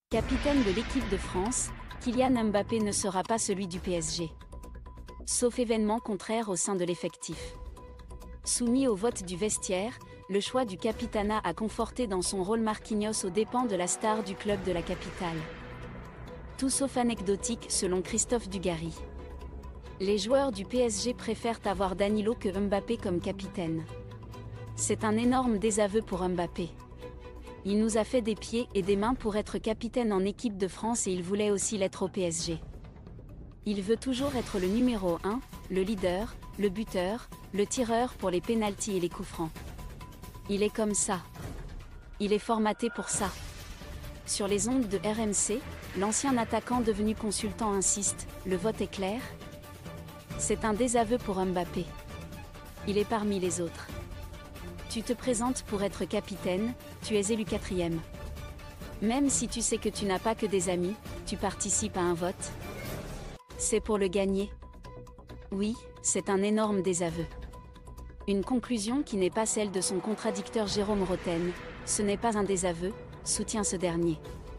Capitaine de l'équipe de France, Kylian Mbappé ne sera pas celui du PSG. Sauf événement contraire au sein de l'effectif. Soumis au vote du vestiaire, le choix du capitanat a conforté dans son rôle Marquinhos aux dépens de la star du club de la capitale. Tout sauf anecdotique selon Christophe Dugarry. Les joueurs du PSG préfèrent avoir Danilo que Mbappé comme capitaine. C'est un énorme désaveu pour Mbappé. Il nous a fait des pieds et des mains pour être capitaine en équipe de France et il voulait aussi l'être au PSG. Il veut toujours être le numéro 1, le leader, le buteur, le tireur pour les pénaltys et les coups francs. Il est comme ça. Il est formaté pour ça. Sur les ondes de RMC, l'ancien attaquant devenu consultant insiste, le vote est clair ? C'est un désaveu pour Mbappé. Il est parmi les autres. Tu te présentes pour être capitaine, tu es élu 4e. Même si tu sais que tu n'as pas que des amis, tu participes à un vote. C'est pour le gagner. Oui, c'est un énorme désaveu. Une conclusion qui n'est pas celle de son contradicteur Jérôme Roten, ce n'est pas un désaveu, soutient ce dernier.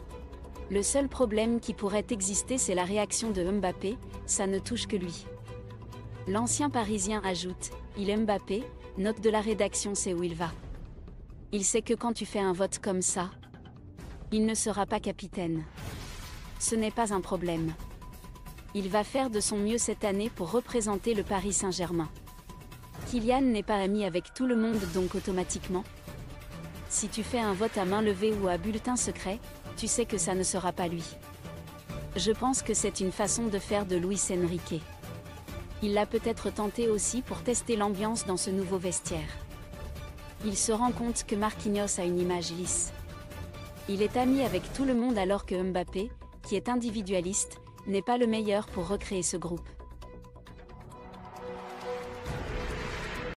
Le seul problème qui pourrait exister c'est la réaction de Mbappé, ça ne touche que lui. L'ancien Parisien ajoute, il est Mbappé, note de la rédaction sait où il va. Il sait que quand tu fais un vote comme ça, il ne sera pas capitaine. Ce n'est pas un problème. Il va faire de son mieux cette année pour représenter le Paris Saint-Germain. Kylian n'est pas ami avec tout le monde donc automatiquement. Si tu fais un vote à main levée ou à bulletin secret, tu sais que ça ne sera pas lui. Je pense que c'est une façon de faire de Luis Enrique. Il l'a peut-être tenté aussi pour tester l'ambiance dans ce nouveau vestiaire. Il se rend compte que Marquinhos a une image lisse. Il est ami avec tout le monde alors que Mbappé, qui est individualiste, n'est pas le meilleur pour recréer ce groupe.